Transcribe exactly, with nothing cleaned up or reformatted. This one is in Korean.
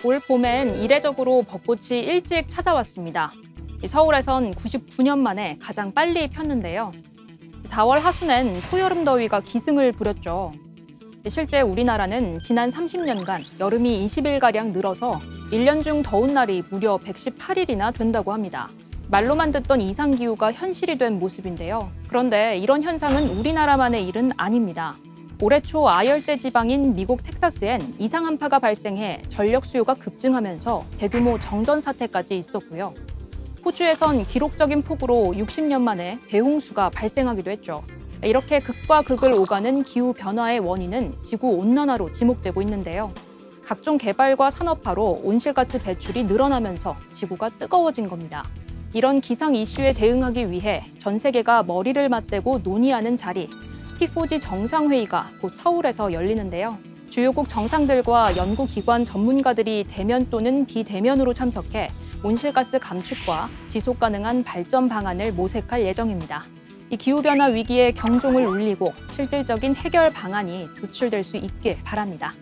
올 봄엔 이례적으로 벚꽃이 일찍 찾아왔습니다. 서울에선 구십구 년 만에 가장 빨리 폈는데요. 사월 하순엔 초여름 더위가 기승을 부렸죠. 실제 우리나라는 지난 삼십 년간 여름이 이십 일가량 늘어서 일 년 중 더운 날이 무려 백십팔 일이나 된다고 합니다. 말로만 듣던 이상기후가 현실이 된 모습인데요. 그런데 이런 현상은 우리나라만의 일은 아닙니다. 올해 초 아열대 지방인 미국 텍사스엔 이상 한파가 발생해 전력 수요가 급증하면서 대규모 정전 사태까지 있었고요. 호주에선 기록적인 폭우로 육십 년 만에 대홍수가 발생하기도 했죠. 이렇게 극과 극을 오가는 기후 변화의 원인은 지구 온난화로 지목되고 있는데요. 각종 개발과 산업화로 온실가스 배출이 늘어나면서 지구가 뜨거워진 겁니다. 이런 기상 이슈에 대응하기 위해 전 세계가 머리를 맞대고 논의하는 자리, 티 포 지 정상회의가 곧 서울에서 열리는데요. 주요국 정상들과 연구기관 전문가들이 대면 또는 비대면으로 참석해 온실가스 감축과 지속 가능한 발전 방안을 모색할 예정입니다. 이 기후변화 위기에 경종을 울리고 실질적인 해결 방안이 도출될 수 있길 바랍니다.